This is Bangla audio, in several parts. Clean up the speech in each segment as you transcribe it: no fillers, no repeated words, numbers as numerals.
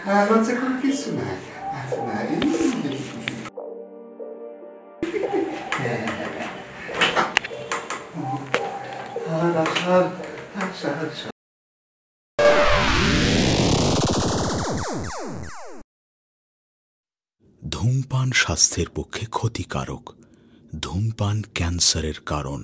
লজ্জা করে কিছু না। ধূমপান স্বাস্থ্যের পক্ষে ক্ষতিকারক। ধূমপান ক্যান্সারের কারণ।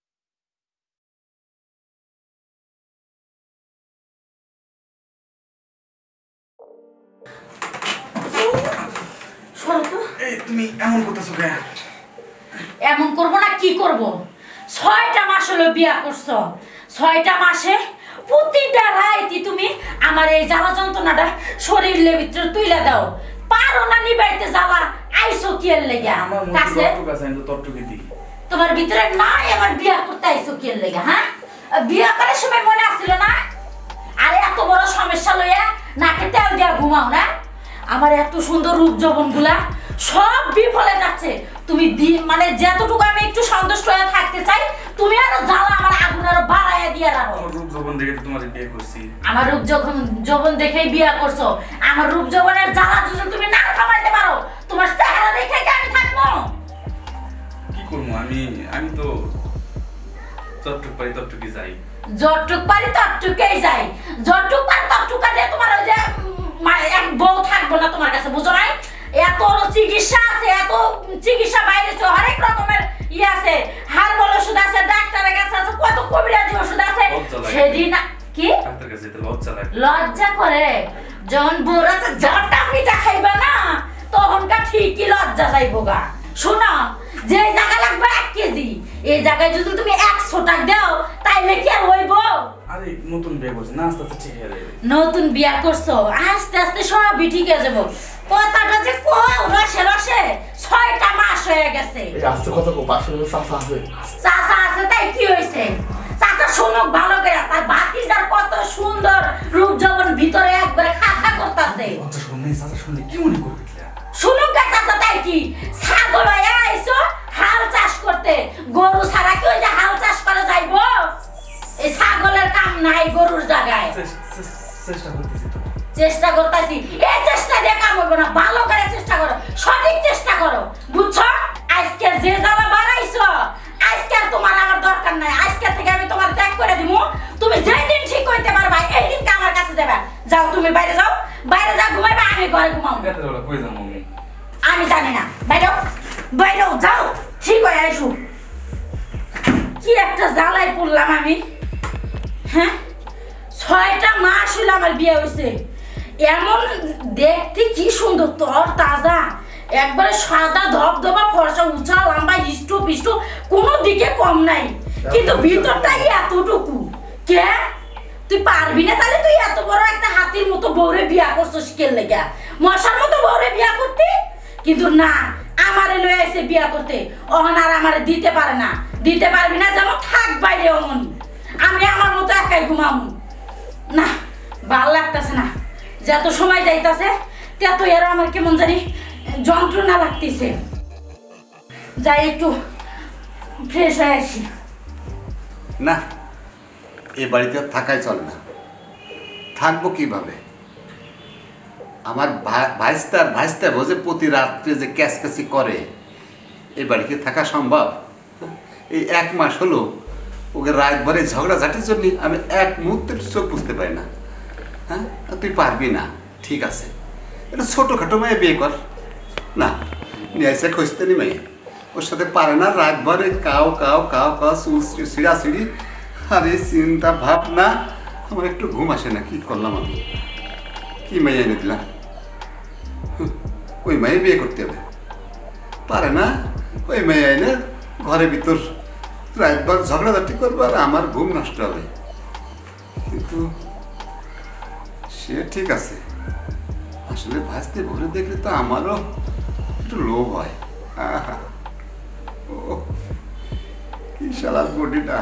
তুমি এমন করতেছো কেন? এমন করবো না কি করব? 6টা মাস হলো বিয়া করছো, 6টা মাসে প্রতিটা রাইতে তুমি আমার এই জ্বালা যন্ত্রণাটা শরীরের ভিতরে তুইলা দাও। পারো না নিবাইতে জ্বালা, আইছো কি এর লাগা? কাছে তোমার ভিতরে নাই আমার বিয়া করতে আইছো কি এর লাগা? হ্যাঁ, বিয়া করার সময় মনে আসছিল না? আরে এত বড় সমস্যা লইয়া নাকে তেল দিয়া ঘুমাও না? আমার এত সুন্দর রূপ যৌবনগুলা সব বিফলে যাচ্ছে। তুমি মানে যতটুকু আমি একটু সন্তুষ্ট হয়ে থাকতে চাই, তুমি আরো জ্বালা আমার আগুন আরো বাড়াইয়া দিয়ে রাখো। আমার রূপ যৌবন দেখে তোমার বিয়ে করছি। আমার রূপ যৌবন দেখেই বিয়া করছো। আমার রূপ যৌবনের জ্বালা যদি তুমি না থামাইতে পারো, তোমার চেহারা দেখে কি আমি থাকবো? কি করবো আমি তো যতটুক পারি ততটুকুই যাই। যতটুক পারি ততটুকুই যাই। যতটুক পারি ততটুকা দিয়ে তোমার ওই যে এক বউ থাকবো না তোমার কাছে, বুঝো নাই? এত চিকিৎসা আছে, এত চিকিৎসা বাইরে হরেক রকমের আছে, হারবাল ওষুধ আছে, ডাক্তারের কাছে আছে, কত কবিরাজি ওষুধ আছে। সেদিন কি লজ্জা করে? যখন বুড়াতে জ্বরটা পিঠা খাইবা না, তখনকার ঠিকই লজ্জা যাইবো গা। শোনো, যে জায়গা লাগবে 1 কেজি, এই জায়গায় যদি তুমি 100 টাকা দাও, তাইলে কি আর হইব? আরে নতুন বিয়ে করছি না, আস্তে আস্তে ঠিক হয়ে যাবে। নতুন বিয়া করছো, আস্তে আস্তে সবই ঠিক হয়ে যাবো। কথাটা যে কও রসে রসে 6টা মাস হয়ে গেছে। এই আস্তে কথা কো, পাশে চাচা আছে। চাচা আছে তাই কি হইছে? চাচা শুনুক ভালো করে, তার ভাতিজার কত সুন্দর রূপ যৌবন ভিতরে একবারে খাখা করতেছে। আচ্ছা শুনুন, চাচা শুনলে কি মনে করবে? শুনুক গা চাচা তাই কি? ছাগল হয়ে আইছো হাল চাষ করতে, গরু ছাড়া কি ওই যে হাল চাষ করা যাইবো? এই ছাগলের কাম নাই গরুর জায়গায়। চেষ্টা করতেছি, এই চেষ্টা দিয়ে কাম হবে না। ভালো করে চেষ্টা করো, সঠিক চেষ্টা করো, বুঝছো? আজকে যে জ্বালা বাড়াইছো, আজকে আর তোমার আমার দরকার নাই। আজকে থেকে আমি তোমার ত্যাগ করে দিব। তুমি যেই দিন ঠিক হইতে পারবা এই দিনকে আমার কাছে যাবে। যাও তুমি বাইরে যাও, বাইরে যা ঘুমাইবা, আমি ঘরে ঘুমাবো। আমি জানি না, বাইরে বাইরে যাও, ঠিক হয়ে আইসু। কি একটা জ্বালায় পড়লাম আমি। হ্যাঁ, 6টা মাস হলো আমার বিয়ে হয়েছে। এমন দেখতে কি সুন্দর, তর তাজা, একবারে সাদা ধবধবা, ফর্সা, উঁচা লম্বা, ইষ্ট পিষ্ট, কোনো দিকে কম নাই। কিন্তু ভিতরটা এতটুকু। কে তুই পারবি না? তাহলে তুই এত বড় একটা হাতির মতো বউরে বিয়া করছিস কেন লেগা? মশার মতো বউরে বিয়া করতে? কিন্তু না, আমারে লয়ে এসে বিয়া করতে। অহন আর আমারে দিতে পারে না। দিতে পারবি না যেমন থাক বাইরে অমন। আমি আমার মতো একাই ঘুমাবো না, ভাল লাগতেছে না। যত সময় যাইতাছে তত এর আমার কেমন জানি যন্ত্রণা লাগতেছে। যাই একটু ফ্রেশ হয়ে আসি। না, এ বাড়িতে থাকাই চলে না। থাকবো কিভাবে? আমার ভাইস্তা বোঝে প্রতি রাত্রে যে ক্যাচক্যাচি করে, এই বাড়িতে থাকা সম্ভব? এই 1 মাস হলো ওকে রাত ভরে ঝগড়াঝাটির জন্য আমি 1 মুহূর্তের চোখ বুঝতে পারি না। হ্যাঁ, তুই পারবি না, ঠিক আছে, এটা ছোটোখাটো মেয়ে বিয়ে কর না। নিয়ে এসে খুঁজতে নি মেয়ে, ওর সাথে পারে না। রাত ভরে কাও কাও কাও কাও ছিঁড়াছিড়ি, আরে চিন্তা ভাবনা, আমার একটু ঘুম আসে না। কি করলাম আমি? কি মেয়ে এনে দিলাম? ওই মেয়ে বিয়ে করতে হবে, পারে না। ওই মেয়ে এনে ঘরের ভিতর রাতবার ঝগড়াঝাটি করবো আর আমার ঘুম নষ্ট হবে। কিন্তু সে ঠিক আছে, আসলে ভাসতে ভরে দেখলে তো আমারও একটু লোভ হয়। ও কি শালা বডিটা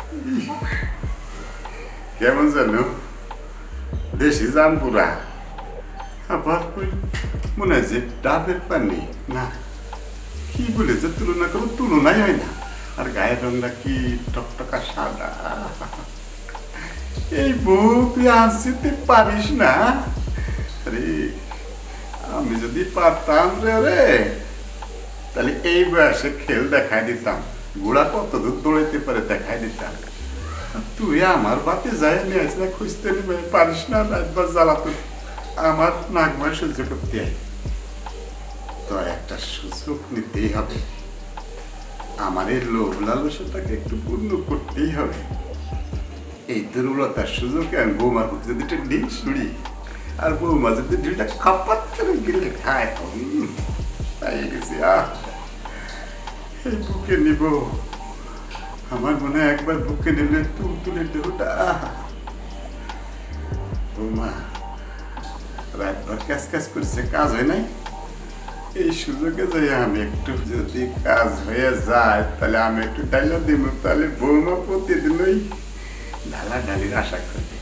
কেমন জানো, দেশি জামপুরা, আবার মনে হয় যে ডাবের পানি না, কি বলে যে তুলনা করো, তুলনাই হয় না। আর গায়ের রংটা কি টকটকা সাদা। এই বউ তুই আসতে পারিস না, আরে আমি যদি পারতাম রে তাহলে এই বয়সে খেল দেখাই দিতাম, ঘোড়া কত দূর দৌড়াইতে পারে দেখাই দিতাম। তুই আমার বাতে যাই নিয়ে আসলে খুঁজতে নিবে পারিস না, রাতবার জ্বালাতো আমার নাক বয় সহ্য করতে হয়। তো একটা সুযোগ নিতেই হবে, আমার এই লোভ লালসাটাকে একটু পূর্ণ করতেই হবে। এই দুর্বলতার সুযোগে আমি বৌমার প্রতি যদি একটা ডিম ছুড়ি আর বৌমা যদি দুইটা খাপাত করে গেলে খায়, তাই গেছি এই বুকে নিব। আমার মনে হয় একবার বুকে নিলে তুলে দেবটা। বৌমা রাতবার ক্যাশ ক্যাশ করছে, কাজ হয় নাই। এই সুযোগে যাই আমি একটু যদি কাজ হয়ে যায় তাহলে আমি একটু ডাইলা দিব, তাহলে বৌমা প্রতিদিনই ঢালা ঢালির আশা করবে।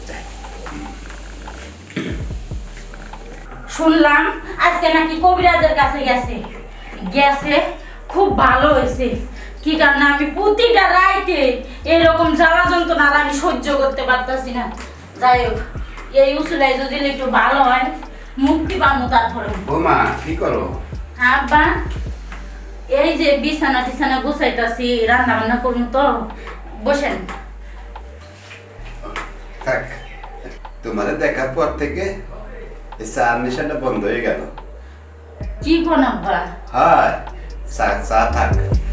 শুনলাম আজকে নাকি কবিরাজের কাছে গেছে, খুব ভালো হয়েছে। কি কারণে আমি প্রতিটা রাইতে এরকম জ্বালা যন্ত্রণা আর আমি সহ্য করতে পারতাছি না। যাই হোক, এই উসুলাই যদি একটু ভালো হয় মুক্তি পাবো তারপরে। বৌমা কি করো? আব্বা এই যে বিছানা টিছানা গুছাইতাছি, রান্না বান্না করুন তো, বসেন। থাক, তোমার দেখার পর থেকে এই চা নেশাটা বন্ধ হয়ে গেল। কি কোন আব্বা? হয় চা থাক।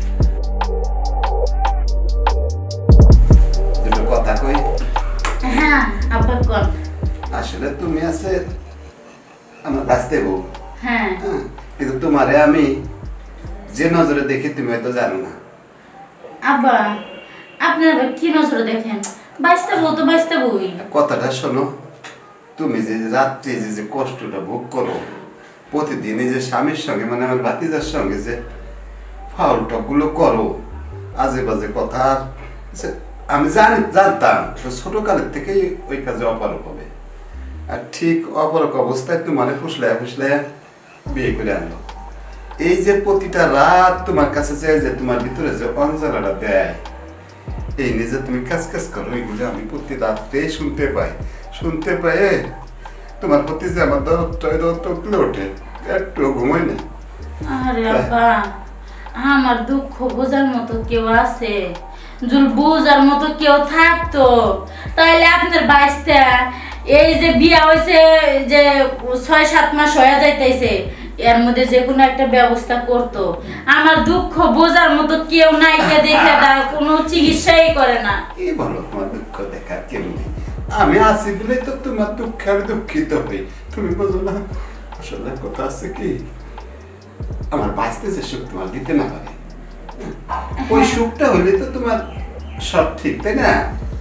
দুটো কথা কই। হ্যাঁ আব্বা কোন। আসলে তুমি আছে আমার বাঁচতে বউ, হ্যাঁ কিন্তু তোমারে আমি যে নজরে দেখি তুমি হয়তো জানো না। আব্বা আপনি আবার কি নজরে দেখেন? বাইসতে বউ তো বাইসতে বই। কথাটা শোনো, তুমি যে রাত্রে যে কষ্টটা ভোগ করো প্রতিদিন, এই যে স্বামীর সঙ্গে মানে আমার ভাতিজার সঙ্গে যে ফাউল টকগুলো করো, আজে বাজে কথা, আমি জানতাম ছোটকালের থেকেই ওই কাজে অপারক হবে। আর ঠিক অপারক অবস্থায় তোমার ফুসলাইয়া বিয়ে করে আনলো। এই যে প্রতিটা রাত তোমার কাছে চাই যে তোমার ভিতরে যে অঞ্জলাটা দেয়, এই নিজে তুমি কাজ করো, এইগুলো আমি প্রতি রাত্রে শুনতে পাই তোমার প্রতি যে আমার দরটা তুলে ওঠে, একটু ঘুমাই না। আরে আব্বা, আমার দুঃখ বোঝার মতো কেউ আছে? যদি বোঝার মতো কেউ থাকতো তাহলে আপনার বাইসতে এই যে বিয়া হয়েছে যে 6-7 মাস হয়ে যাইতেছে, এর মধ্যে যে কোনো একটা ব্যবস্থা করতো। আমার দুঃখ বোঝার মতো কেউ নাই, কে দেখে দেয়, কোনো চিকিৎসাই করে না। কি বলো, তোমার দুঃখ দেখা কেউ নেই, আমি আছি বলেই তো তোমার দুঃখে আমি দুঃখিত হই। তুমি বোঝো না, আসলে কথা আছে কি, আমার বাঁচতে যে সুখ তোমার দিতে না পারে, ওই সুখটা হইলে তো তোমার সব ঠিক, তাই না?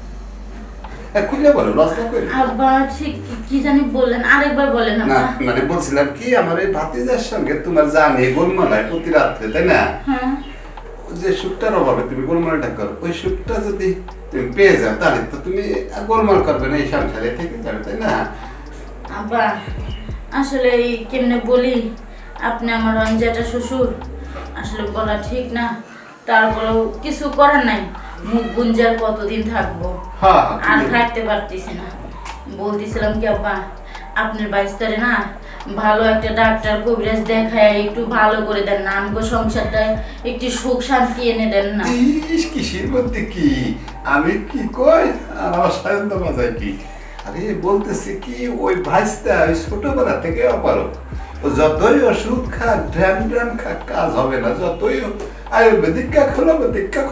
খুলে বলো, লজ্জা করে। আব্বা ঠিক কি জানি বললেন, আরেকবার বলেন। না মানে বলছিলাম কি, আমার এই ভাতিজার সঙ্গে তোমার জানে গোলমালায় প্রতি রাত্রে, তাই না? হ্যাঁ, যে সুখটার অভাবে তুমি গোলমালটা করো, ওই সুখটা যদি তুমি পেয়ে যাও তাহলে তো তুমি গোলমাল করবে না, এই সংসারে থেকে যাবে, তাই না? আব্বা আসলে কেমনে বলি, আপনি আমার অঞ্জাটা শ্বশুর, আসলে বলা ঠিক না, তারপরেও কিছু করার নাই। মুখ গুঞ্জার কতদিন থাকবো, আর থাকতে পারতেছি না। বলতেছিলাম কি আব্বা, আপনার বাইস্তারে না ভালো একটা ডাক্তার কবিরাজ দেখায় একটু ভালো করে দেন না, আমগো সংসারটা একটু সুখ শান্তি এনে দেন না। কিসের মধ্যে কি আমি কি কই, আমার সায়ন্ত বাজায় কি, আরে বলতেছি কি, ওই ভাইস্তা ওই ছোটবেলা থেকে অপারক, যতই ওষুধ খাক ড্রাম খাক কাজ হবে না, যতই আয়ুর্বেদিক খাক হোমিওপ্যাথিক খাক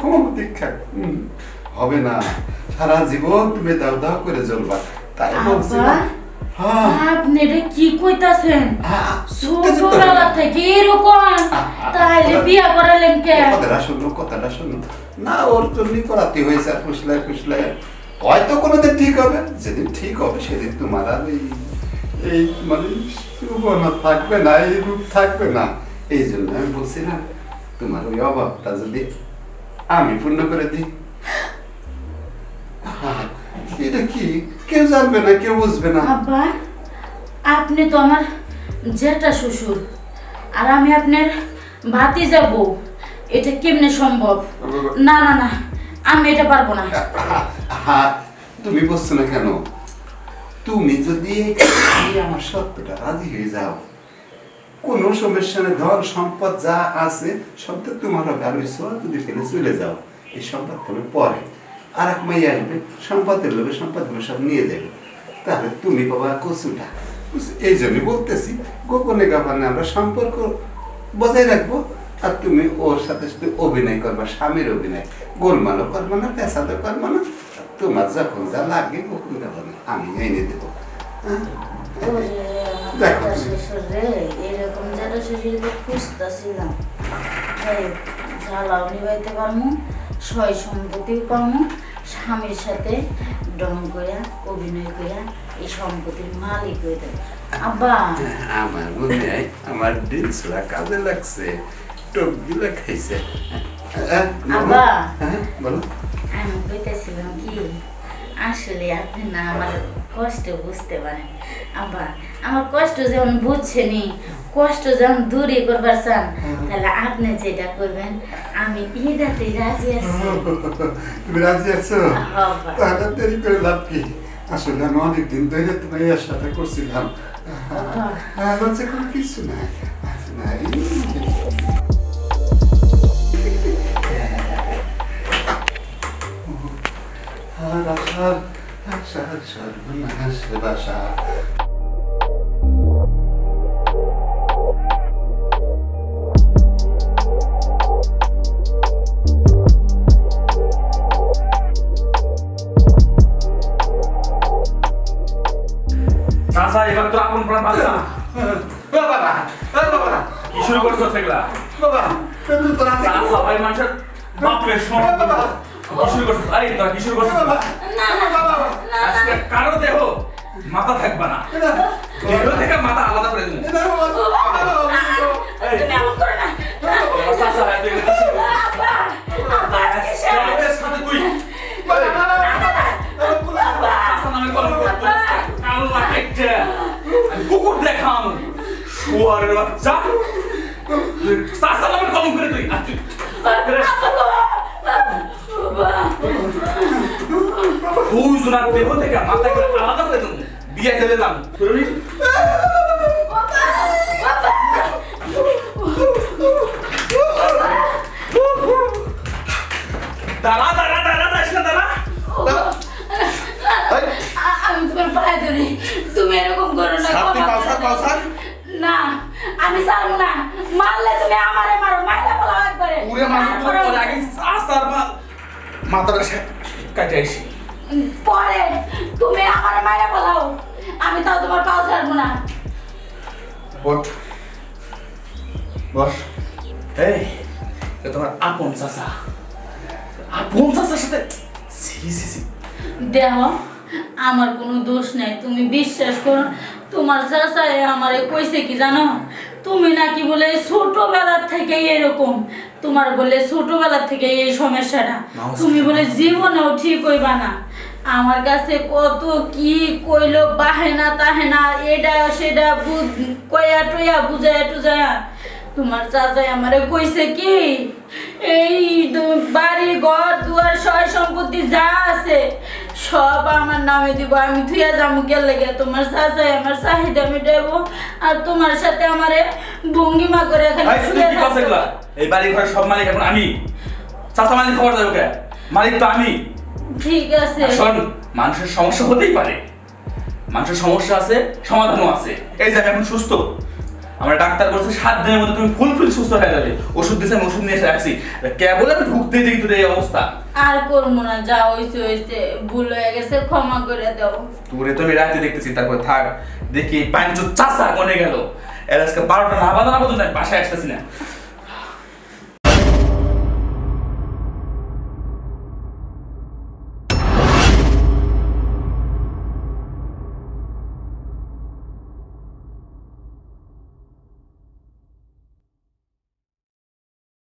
হবে না, সারা জীবন তুমি দাও করে জ্বলবা। তাই বলছিলাম আপনি এটা কি কইতাছেন? ছোটবেলা থেকে এরকম, তাহলে বিয়া করালেন কে? কথাটা শুনো না, ওর জন্যই করাতে হয়েছে, আর ফুসলায় হয়তো কোনোদিন ঠিক হবে, যেদিন ঠিক হবে সেদিন তোমার আর এই মানে সুবর্ণা থাকবে না, এই রূপ থাকবে না। এই জন্য আমি বলছিলাম তোমার ওই অভাবটা যদি আমি পূর্ণ করে দিই, এটা কি কেউ জানবে না, কেউ বুঝবে না। আব্বা আপনি তো আমার জেঠা শ্বশুর, আর আমি আপনার ভাতিজা বউ, এটা কেমনে সম্ভব? না না না, আমি এটা পারবো না। তুমি বুঝছো না কেন? তুমি যদি আমার সত্যটা রাজি হয়ে যাও, কোনো সমস্যা নেই, ধন সম্পদ যা আছে সব তো তোমার হবে। আর ওই সোয়া যদি ফেলে চলে যাও, এই সম্পদ ফেলে পরে আর এক মাই আসবে, সম্পদের লোভে সম্পদগুলো সব নিয়ে যাবে, তাহলে তুমি বাবা কচুটা। এই জন্যই বলতেছি গোপনে গোপনে আমরা সম্পর্ক বজায় রাখবো। আর তুমি ওর সাথে সাথে অভিনয় করবা, স্বামীর অভিনয়, গোলমালও করবো না, পেশাদও করবো না। তোমার যখন যা লাগে গোপন গোপনে আমি এনে দেবো। দেখো এরকম যারা শরীরে খুঁজতেছিলাম, জ্বালাও নিবাইতে পারবো, সয় সম্পত্তিও পাবো, স্বামীর সাথে ডং করে অভিনয় করে এই সম্পত্তির মালিক হয়ে দেবো। আব্বা আমার মনে হয় আমার ডিলসরা কাজে লাগছে, টকগুলো খাইছে। আব্বা বলো। আমি কইতেছিলাম কি, আসলে আপনি না আমার কষ্ট বুঝতে পারেন। আব্বা আমার কষ্ট যেমন বুঝছেনি, কষ্ট যখন দূরে করবার চান, তাহলে আপনি যেটা করবেন আমি এটাতেই রাজি আছি। তুমি রাজি আছো? তাহলে দেরি করে লাভ কি? আসলে আমি অনেকদিন ধরে তোমার এর সাথে করছিলাম, লজ্জা কোনো কিছু নাই। সর্বনাশ বাসা চাচা এবার তো আপন প্রাণ বাঁচা। বাবা, বাবা, কি শুরু করছো সেগুলা? বাবা, চাচা ভাই মানুষের বাপের সমান। কি শুরু করছো? এই তোরা কি শুরু করছো? আজকে কারো দেহ মাথা থাকবে না, দেহ থেকে মাথা আলাদা করে দিন। চাচা ভাই তুই সাথে তুই চাচা নামে কলম করতো, কাল্লা খাইছে, আমি কুকুর দেখাম, শুয়ারের বাচ্চা। চাচা নামে কলম করে তুই দুইজনের দেহ থেকে মাথা করে আলাদা করে দেবো, বিয়ে চলে যাম। দাঁড়া দাঁড়া দাঁড়া যাস না, দাঁড়া। আমি তোমার পায়ে ধরি, তুমি এরকম করো না। না আমি ছাড়বো না, মারলে তুমি আমারে মারো, মাইরা বলো একবারে। আগে চাচার মাথাটা কাটে আসি, পরে তুমি আমারে মাইরা বলাও, আমি তাও তোমার পাও ছাড়বো না। বস। এই তোমার আপন চাচা, আপন চাচার সাথে দেহ আমার কোনো দোষ নাই, তুমি বিশ্বাস করো। তোমার চাচা আমারে কইছে কি জানো, তুমি নাকি বলে ছোটবেলার থেকে এরকম, তোমার বলে ছোটবেলার থেকে এই সমস্যাটা, তুমি বলে জীবনেও ঠিক হইবা না। আমার কাছে কত কি কইলো, বাহেনা তাহেনা, এটা সেটা কয়া টয়া বুঝায়া টুজায়া, তোমার চাচাই আমারে কইছে কি, এই বাড়ি ঘর দুয়ার সয় সম্পত্তি যা আছে সব আমার নামে দিব, আমি থুইয়া যাবো গেলে গে। তোমার চাচাই আমার চাহিদা মিটাবো, আর তোমার সাথে আমারে ভঙ্গিমা করে এখানে শুয়ে থাকবো। এই বাড়ি ঘরের সব মালিক এখন আমি, চাচা মালিক খবর দেবো কে? মালিক তো আমি। ঠিক আছে শোন, মানুষের সমস্যা হতেই পারে, মানুষের সমস্যা আছে, সমাধানও আছে। এই যে আমি এখন সুস্থ, আমরা ডাক্তার বলছে 7 দিনের মধ্যে তুমি ফুল সুস্থ হয়ে যাবে। ওষুধ দিয়েছে, আমি ওষুধ নিয়ে এসে রাখছি, কেবল আমি ঢুকতেই দেখি তোর এই অবস্থা। আর করবো না, যা হইছে হইছে, ভুল হয়ে গেছে, ক্ষমা করে দাও। তোরে তো আমি রাতে দেখতেছি, তারপর থাক দেখি পাঞ্চ চাচা কোনে গেল। এর আজকে 12টা না বাজানো পর্যন্ত বাসায় আসতেছি না।